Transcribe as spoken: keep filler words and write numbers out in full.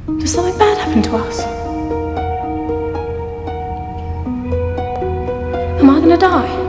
Does something bad happen to us? Am I gonna die?